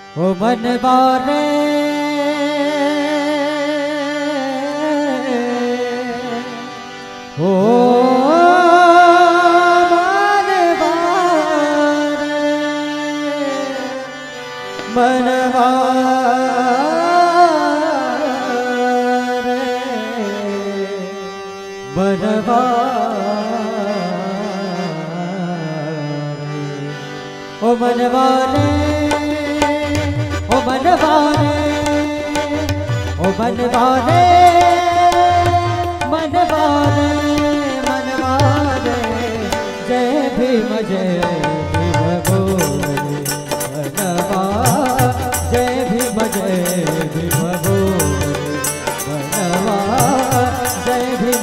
ओ मनवारे ओ ओ मनवारे ओ मनवारे ओ मनवारे मनवारे मनवारे जय भीम बोले मनवा जय भीम बोले मनवा जय भीम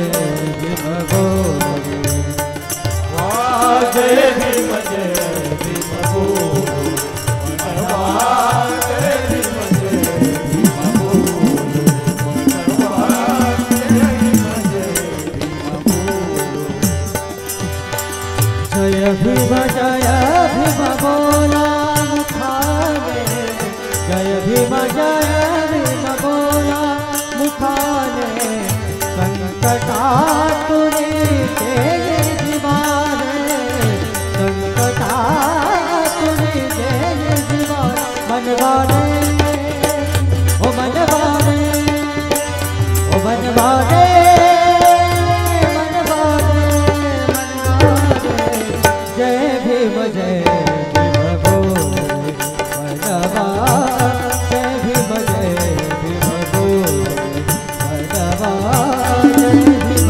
बोले जय भीम जय भीम बोला मुखाने जय भीम बोला मुखाने संकटातुरी जय जीवाने संकटातुरी जय जीवाने मनवाने ओ मनवाने ओ मनवाने जय भीम बोले मनवा जय भीम बोले मनवा जय भीम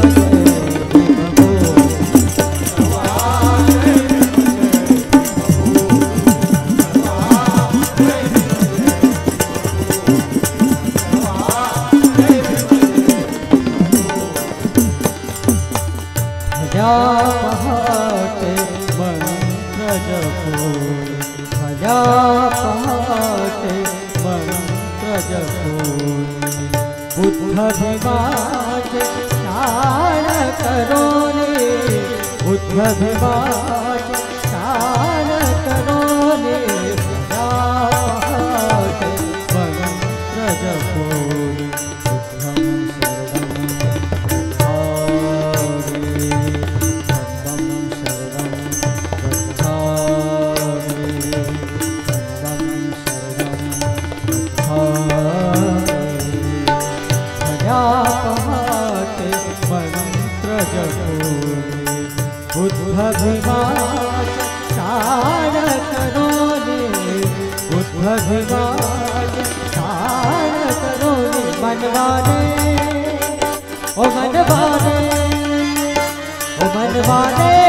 भजा पहाटे मंत्र जपोनि बुद्ध भीमाच शान करोनि बुद्ध भीमाच शान करोनि भजा पहाटे मंत्र जपोनि बुद्ध भीमाच शान करोनि बुद्ध भीमाच शान करोनि मनवाने ओ मनवाने ओ मनवाने